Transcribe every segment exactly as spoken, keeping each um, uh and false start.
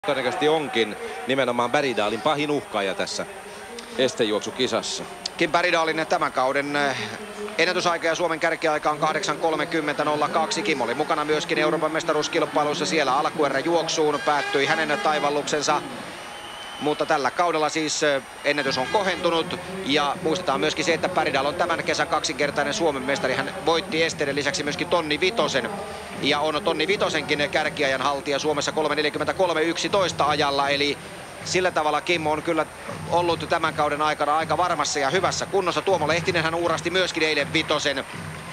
Todennäköisesti onkin nimenomaan Bergdalin pahin uhkaaja tässä estejuoksukisassa. Kim Bergdalin tämän kauden ennätysaika ja Suomen kärkiaika on kahdeksan kolmekymmentä nolla kaksi. Kim oli mukana myöskin Euroopan mestaruuskilpailuissa. Siellä alkuerä juoksuun päättyi hänen taivalluksensa. Mutta tällä kaudella siis ennätys on kohentunut ja muistetaan myöskin se, että Bergdal on tämän kesän kaksinkertainen Suomen mestari. Hän voitti esteiden lisäksi myöskin Tonni Vitosen ja on Tonni Vitosenkin kärkiajan haltija Suomessa kolme neljäkymmentäkolme yksitoista ajalla. Eli sillä tavalla Kim on kyllä ollut tämän kauden aikana aika varmassa ja hyvässä kunnossa. Tuomo Lehtinen hän uurasti myöskin eilen Vitosen.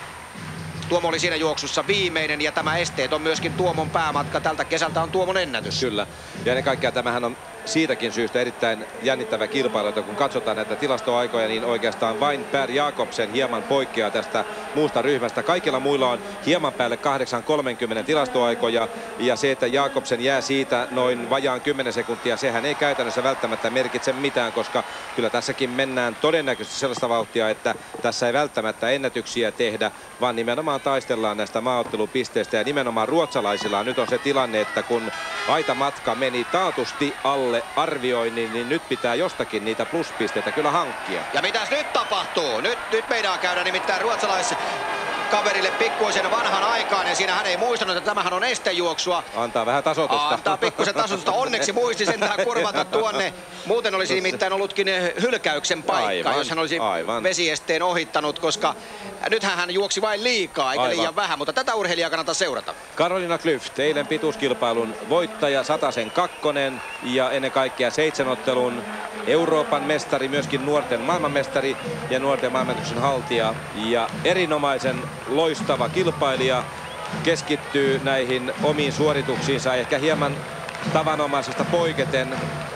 Tuomo oli siinä juoksussa viimeinen ja tämä esteet on myöskin Tuomon päämatka. Tältä kesältä on Tuomon ennätys. Kyllä. Ja ennen kaikkea tämähän on siitäkin syystä erittäin jännittävä kilpailu, että kun katsotaan näitä tilastoaikoja, niin oikeastaan vain Per Jakobsen hieman poikkeaa tästä muusta ryhmästä. Kaikilla muilla on hieman päälle kahdeksan kolmekymmentä tilastoaikoja ja se, että Jakobsen jää siitä noin vajaan kymmenen sekuntia, sehän ei käytännössä välttämättä merkitse mitään, koska kyllä tässäkin mennään todennäköisesti sellaista vauhtia, että tässä ei välttämättä ennätyksiä tehdä, vaan nimenomaan taistellaan näistä maaottelupisteistä ja nimenomaan ruotsalaisilla nyt on se tilanne, että kun aitamatka meni taatusti alle arvioinnin, niin nyt pitää jostakin niitä pluspisteitä kyllä hankkia. Ja mitäs nyt tapahtuu? Nyt, nyt meidän käydä nimittäin ruotsalaiskaverille pikkuisen vanhan aikaan ja siinä hän ei muistanut, että tämähän on estejuoksua. Antaa vähän tasoitusta. Antaa pikkusen tasoitusta. Onneksi muisti sentään kurvata tuonne. Muuten olisi nimittäin ollutkin hylkäyksen paikka, aivan, jos hän olisi aivan. vesiesteen ohittanut, koska nythän hän juoksi vain liikaa, eikä aivan. liian vähän, mutta tätä urheilijaa kannattaa seurata. Carolina Klüft, eilen pituuskilpailun voittaja, satasen kakkonen ja ennen kaikkea seitsemänottelun Euroopan mestari, myöskin nuorten maailmanmestari ja nuorten maailmanmestaruuden haltija ja erinomaisen loistava kilpailija, keskittyy näihin omiin suorituksiinsa ehkä hieman tavanomaisesta poiketen.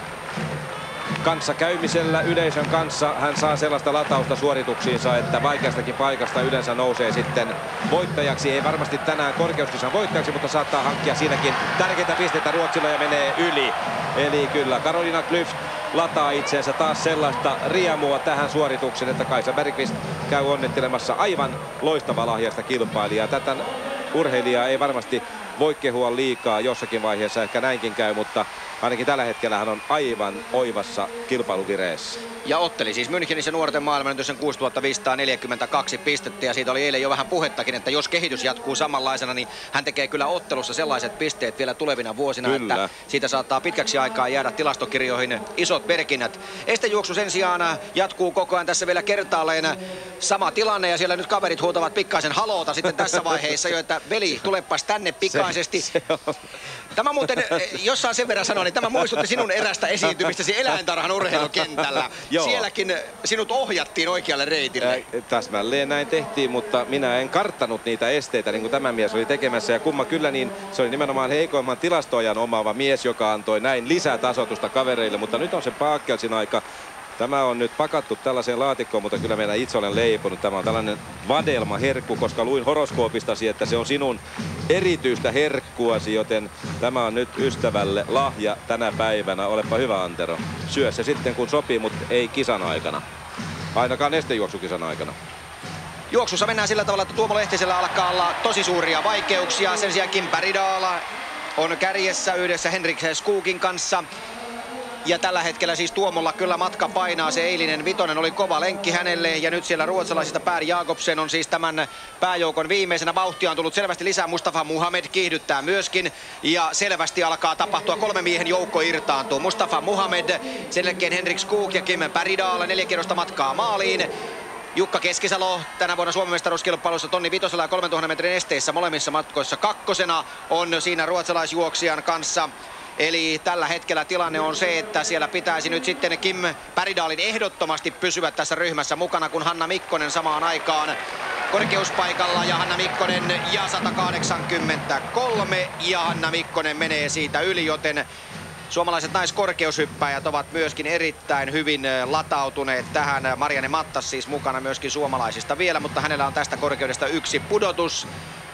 Kanssakäymisellä yleisön kanssa hän saa sellaista latausta suorituksiinsa, että vaikeastakin paikasta yleensä nousee sitten voittajaksi. Ei varmasti tänään korkeuskisan voittajaksi, mutta saattaa hankkia siinäkin tärkeitä pisteitä Ruotsilla ja menee yli. Eli kyllä Carolina Klüft lataa itseensä taas sellaista riemua tähän suoritukseen, että Kaisa Bergqvist käy onnittelemassa aivan loistava lahjasta kilpailijaa. Tätä urheilijaa ei varmasti voi kehua liikaa, jossakin vaiheessa ehkä näinkin käy, mutta ainakin tällä hetkellä hän on aivan oivassa kilpailuvireessä. Ja otteli siis Münchenissä nuorten maailmanennätyksen kuusituhatta viisisataaneljäkymmentäkaksi pistettä ja siitä oli eilen jo vähän puhettakin, että jos kehitys jatkuu samanlaisena, niin hän tekee kyllä ottelussa sellaiset pisteet vielä tulevina vuosina, kyllä. että siitä saattaa pitkäksi aikaa jäädä tilastokirjoihin isot merkinnät. Estejuoksu sen sijaan jatkuu koko ajan tässä vielä kertaalleen sama tilanne ja siellä nyt kaverit huutavat pikkaisen haloota sitten tässä vaiheessa jo, että veli tulepas tänne pikaisesti. Se, se on... Tämä muuten, jos saan sen verran sanoa, niin tämä muistutti sinun erästä esiintymistäsi eläintarhan urheilukentällä. Joo. Sielläkin sinut ohjattiin oikealle reitille. Ä, täsmälleen näin tehtiin, mutta minä en karttanut niitä esteitä niin kuin tämä mies oli tekemässä. Ja kumma kyllä, niin se oli nimenomaan heikoimman tilastoajan omaava mies, joka antoi näin lisätasoitusta kavereille. Mutta nyt on se Paakkelsin aika. Tämä on nyt pakattu tällaiseen laatikkoon, mutta kyllä minä itse olen leiponut. Tämä on tällainen vadelmaherkku, koska luin horoskoopistasi, että se on sinun erityistä herkkuasi, joten tämä on nyt ystävälle lahja tänä päivänä. Olepa hyvä, Antero. Syö se sitten kun sopii, mutta ei kisan aikana. Ainakaan estejuoksukisan aikana. Juoksussa mennään sillä tavalla, että Tuomo Lehtisellä alkaa olla tosi suuria vaikeuksia. Sen sijaan Kim Bergdal on kärjessä yhdessä Henrik Skogin kanssa. Ja tällä hetkellä siis Tuomolla kyllä matka painaa. Se eilinen vitonen oli kova lenkki hänelle. Ja nyt siellä ruotsalaisista Per Jakobsen on siis tämän pääjoukon viimeisenä. Vauhtia on tullut selvästi lisää. Mustafa Muhammed kiihdyttää myöskin. Ja selvästi alkaa tapahtua. Kolme miehen joukko irtaantuu. Mustafa Muhammed, sen jälkeen Henrik Skog ja Kim Bergdal. Neljä kierrosta matkaa maaliin. Jukka Keskisalo tänä vuonna Suomen mestaruuskilpailussa Tonni Vitosella ja kolmentuhannen metrin esteissä molemmissa matkoissa kakkosena on siinä ruotsalaisjuoksijan kanssa. Eli tällä hetkellä tilanne on se, että siellä pitäisi nyt sitten Kim Bergdalin ehdottomasti pysyä tässä ryhmässä mukana, kun Hanna Mikkonen samaan aikaan korkeuspaikalla ja Hanna Mikkonen ja sata kahdeksankymmentäkolme ja Hanna Mikkonen menee siitä yli, joten suomalaiset naiskorkeushyppäjät ovat myöskin erittäin hyvin latautuneet tähän. Marianne Mattas siis mukana myöskin suomalaisista vielä, mutta hänellä on tästä korkeudesta yksi pudotus.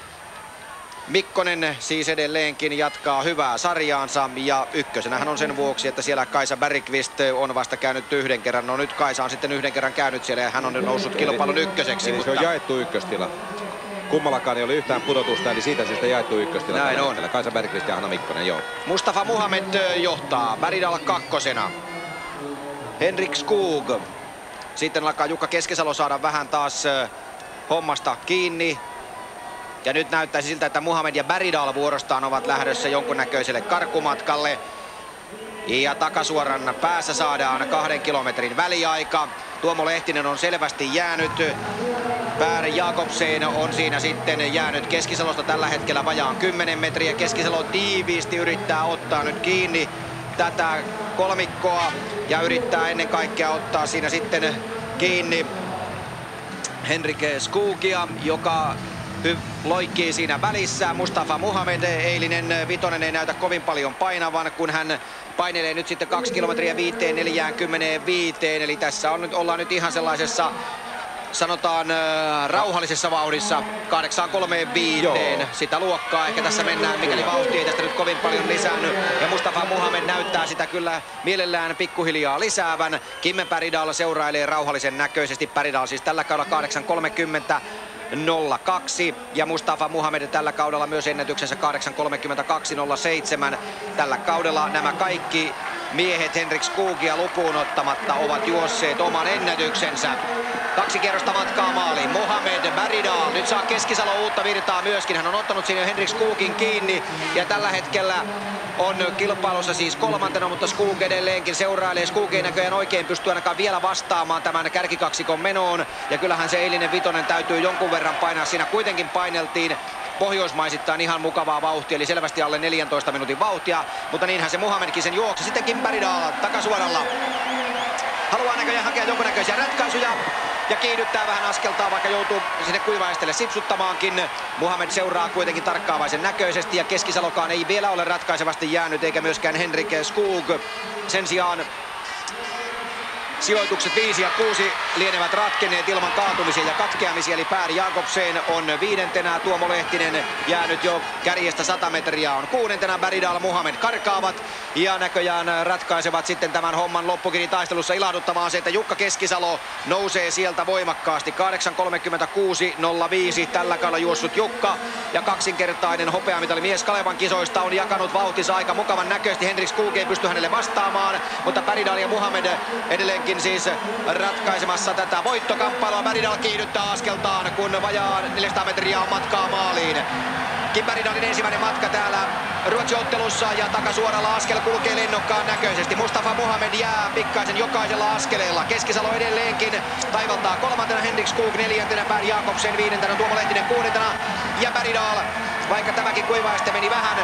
Mikkonen siis edelleenkin jatkaa hyvää sarjaansa ja ykkösenähän on sen vuoksi, että siellä Kaisa Bergqvist on vasta käynyt yhden kerran. No nyt Kaisa on sitten yhden kerran käynyt siellä ja hän on nyt noussut kilpailun ykköseksi. Eli mutta... se on jaettu ykköstila. kummallakaan ei ole yhtään pudotusta, eli siitä syystä jaettu ykköstila. Näin on. Kaisa Bergqvist ja Hanna Mikkonen, joo. Mustafa Muhammed johtaa, Bergdahl kakkosena. Henrik Skoog. Sitten alkaa Jukka Keskisalo saada vähän taas hommasta kiinni. Ja nyt näyttäisi siltä, että Muhammed ja Bergdahl vuorostaan ovat lähdössä jonkunnäköiselle karkumatkalle. Ja takasuoran päässä saadaan kahden kilometrin väliaika. Tuomo Lehtinen on selvästi jäänyt. Per Jakobsen on siinä sitten jäänyt Keskisalosta tällä hetkellä vajaan kymmenen metriä. Keskisalo tiiviisti yrittää ottaa nyt kiinni tätä kolmikkoa ja yrittää ennen kaikkea ottaa siinä sitten kiinni Henrik Skoogia, joka loikkii siinä välissä. Mustafa Muhammed, eilinen vitonen, ei näytä kovin paljon painavan, kun hän painelee nyt sitten kaksi kilometriä viiteen neljäänkymmeneenviiteen. Eli tässä on nyt, ollaan nyt ihan sellaisessa, sanotaan äh, rauhallisessa vauhdissa kahdeksan kolmekymmentäviisi. Joo. Sitä luokkaa ehkä tässä mennään, mikäli vauhti ei tästä nyt kovin paljon lisäänny. Ja Mustafa Muhammed näyttää sitä kyllä mielellään pikkuhiljaa lisäävän. Kimmo Bergdahl seurailee rauhallisen näköisesti. Bergdahl siis tällä kaudella kahdeksan kolmekymmentä nolla kaksi ja Mustafa Muhammed tällä kaudella myös ennätyksensä kahdeksan kolmekymmentäkaksi nolla seitsemän. Tällä kaudella nämä kaikki miehet Henrik Skoogia lukuun ottamatta ovat juosseet oman ennätyksensä. Kaksi kierrosta matkaa maaliin. Muhammed, Bergdahl. Nyt saa Keskisalo uutta virtaa myöskin. Hän on ottanut siinä Henrik Skoogin kiinni ja tällä hetkellä on kilpailussa siis kolmantena, mutta Skoog edelleenkin seurailee. Skoog ei näköjään oikein pysty ainakaan vielä vastaamaan tämän kärkikaksikon menoon. Ja kyllähän se eilinen vitonen täytyy jonkun verran painaa. Siinä kuitenkin paineltiin pohjoismaisittain ihan mukavaa vauhtia, eli selvästi alle neljäntoista minuutin vauhtia. Mutta niinhän se Muhammedkin sen juoksi. Sitten Kimmo Bergdahl takasuoralla haluaa näköjään hakea jonkunnäköisiä ratkaisuja ja kiihdyttää vähän askeltaa, vaikka joutuu sinne kuivaistelle sipsuttamaankin. Muhammed seuraa kuitenkin tarkkaavaisen näköisesti ja Keskisalokaan ei vielä ole ratkaisevasti jäänyt, eikä myöskään Henrik Skoog. Sen sijaan sijoitukset viisi ja kuusi lienevät ratkenneet ilman kaatumisia ja katkeamisia, eli Per Jakobsen on viidentenä, Tuomo Lehtinen jäänyt jo kärjestä sata metriä, on kuudentena, Bergdahl, Muhammed karkaavat ja näköjään ratkaisevat sitten tämän homman loppukirjitaistelussa. Ilahduttamaan se, että Jukka Keskisalo nousee sieltä voimakkaasti. kahdeksan kolmekymmentäkuusi nolla viisi tällä kaudella juossut Jukka ja kaksinkertainen hopeamitali mies Kalevan kisoista on jakanut vauhtinsa aika mukavan näköisesti. Henrik Skoog ei pysty hänelle vastaamaan, mutta Bergdahl ja Muhammed edelleen siis ratkaisemassa tätä voittokamppailua. Bergdahl kiihdyttää askeltaan, kun vajaan neljäsataa metriä on matkaa maaliin. Kimmo Bergdahlin ensimmäinen matka täällä Ruotsi-ottelussa ja takasuoralla askel kulkee lennokkaan näköisesti. Mustafa Muhammed jää pikkaisen jokaisella askeleella. Keskisalo edelleenkin taivaltaa kolmantena, Henrik Skoog neljäntenä, Per Jakobsen viidentenä, Tuomo Lehtinen kuudentena ja Bergdahl, vaikka tämäkin kuivaiste meni vähän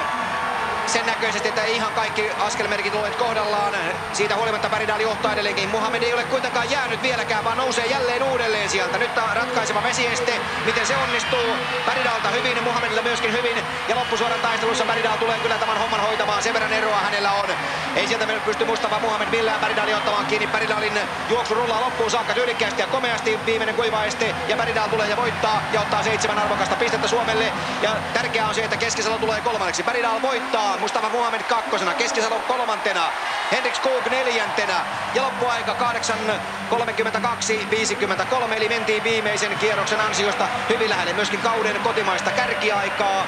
sen näköisesti, että ihan kaikki askelmerkit olleet kohdallaan. Siitä huolimatta Bergdahl johtaa edelleenkin. Muhammed ei ole kuitenkaan jäänyt vieläkään, vaan nousee jälleen uudelleen sieltä. Nyt ratkaiseva vesieste. Miten se onnistuu? Bergdahlta hyvin, Muhammedilta myöskin hyvin. Ja loppusuoran taistelussa Bergdahl tulee kyllä tämän homman hoitamaan. Sen verran eroa hänellä on. Ei sieltä pysty Mustafa Muhammed millään Bergdahlia ottamaan kiinni. Bergdahlin juoksu rullaa loppuun saakka tyylikkäästi ja komeasti. Viimeinen kuivaeste ja Bergdahl tulee ja voittaa ja ottaa seitsemän arvokasta pistettä Suomelle. Ja tärkeää on se, että Keskisalo tulee kolmanneksi. Bergdahl voittaa. Mustafa Muhammed kakkosena, Keskisalo kolmantena, Henrik Skoog neljäntenä ja loppuaika kahdeksan kolmekymmentäkaksi viisikymmentäkolme, eli mentiin viimeisen kierroksen ansiosta hyvin lähelle myöskin kauden kotimaista kärkiaikaa.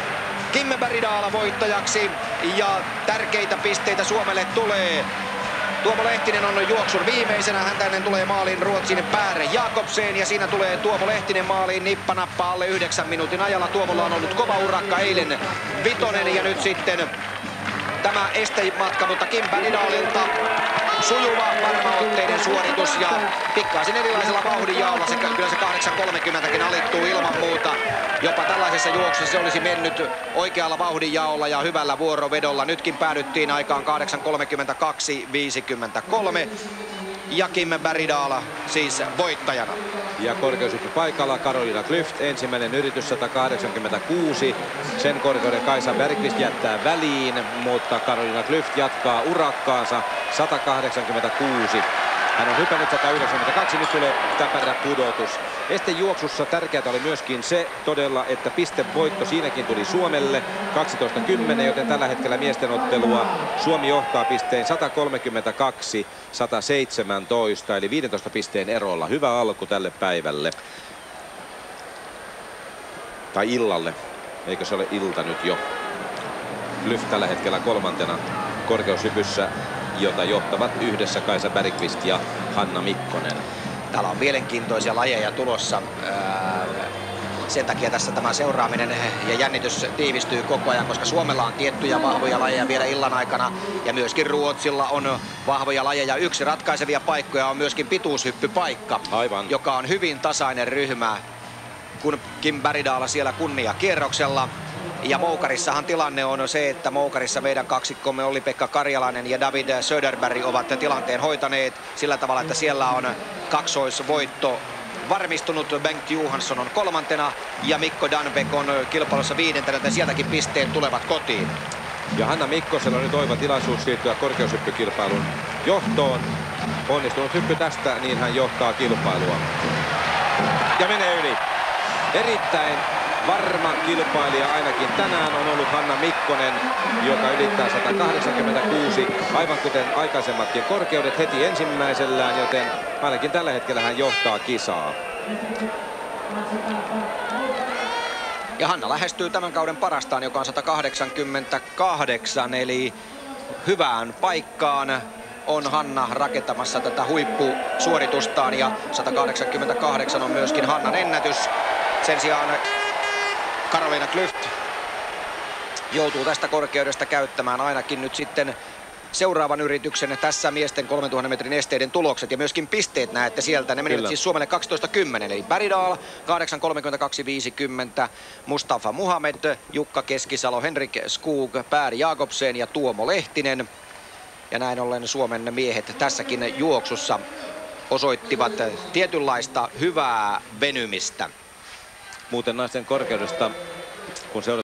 Kimmo Bergdahl voittajaksi ja tärkeitä pisteitä Suomelle tulee. Tuomo Lehtinen on juoksun viimeisenä, hän tänne tulee maaliin Ruotsin Per Jakobsen ja siinä tulee Tuomo Lehtinen maaliin nippanappa alle yhdeksän minuutin ajalla. Tuomolla on ollut kova urakka eilen vitonen ja nyt sitten tämä estematka, mutta Kimmo Bergdahlilta sujuva, varmaotteinen suoritus ja pikkaisen erilaisella vauhdinjaolla. Se, kyllä se kahdeksan kolmekymmentäkin alittuu ilman muuta. Jopa tällaisessa juoksussa se olisi mennyt oikealla vauhdinjaolla ja hyvällä vuorovedolla. Nytkin päädyttiin aikaan kahdeksan kolmekymmentäkaksi viisikymmentäkolme. Ja Kimmo Bergdahl siis voittajana. Ja korkeushyppy paikalla Karolina Klüft, ensimmäinen yritys sata kahdeksankymmentäkuusi. Sen korkeuden Kaisa Bergqvist jättää väliin, mutta Karolina Klüft jatkaa urakkaansa sata kahdeksankymmentäkuusi. Hän on hypännyt sata yhdeksänkymmentäkaksi, nyt tulee täpärä pudotus. Estejuoksussa tärkeää oli myöskin se todella, että pistevoitto siinäkin tuli Suomelle kaksitoista kymmenen, joten tällä hetkellä miesten ottelua Suomi johtaa pisteen sata kolmekymmentäkaksi sata seitsemäntoista, eli viidentoista pisteen erolla. Hyvä alku tälle päivälle. Tai illalle. Eikö se ole ilta nyt jo? Lyft tällä hetkellä kolmantena korkeushypyssä, jota johtavat yhdessä Kaisa Bergqvist ja Hanna Mikkonen. Täällä on mielenkiintoisia lajeja tulossa. Sen takia tässä tämä seuraaminen ja jännitys tiivistyy koko ajan, koska Suomella on tiettyjä vahvoja lajeja vielä illan aikana ja myöskin Ruotsilla on vahvoja lajeja. Yksi ratkaisevia paikkoja on myöskin pituushyppypaikka, Aivan. joka on hyvin tasainen ryhmä, kun Kim Bergdahl siellä kunniakierroksella. Ja Moukarissahan tilanne on se, että Moukarissa meidän kaksikkomme Olli-Pekka Karjalainen ja David Söderberg ovat tilanteen hoitaneet sillä tavalla, että siellä on kaksoisvoitto varmistunut. Bengt Johansson on kolmantena ja Mikko Danbeck on kilpailussa viidentenä, joten sieltäkin pisteet tulevat kotiin. Ja Hanna Mikkosella on nyt oiva tilaisuus siirtyä korkeushyppykilpailun johtoon. Onnistunut hyppy tästä, niin hän johtaa kilpailua. Ja menee yli. Erittäin varma kilpailija ainakin tänään on ollut Hanna Mikkonen, joka ylittää sata kahdeksankymmentäkuusi, aivan kuten aikaisemmatkin korkeudet heti ensimmäisellään, joten ainakin tällä hetkellä hän johtaa kisaa. Ja Hanna lähestyy tämän kauden parastaan, joka on sata kahdeksankymmentäkahdeksan, eli hyvään paikkaan on Hanna rakentamassa tätä huippusuoritustaan ja sata kahdeksankymmentäkahdeksan on myöskin Hannan ennätys. Sen sijaan Karoliina Klüft joutuu tästä korkeudesta käyttämään ainakin nyt sitten seuraavan yrityksen. Tässä miesten kolmetuhatta metrin esteiden tulokset ja myöskin pisteet näette sieltä. Ne menivät Kyllä. siis Suomelle kaksitoista kymmenen, eli Bergdahl kahdeksan kolmekymmentäkaksi viisikymmentä, Mustafa Muhamed, Jukka Keskisalo, Henrik Skog, Per Jakobsen ja Tuomo Lehtinen. Ja näin ollen Suomen miehet tässäkin juoksussa osoittivat tietynlaista hyvää venymistä. Muuten naisten korkeudesta, kun seurataan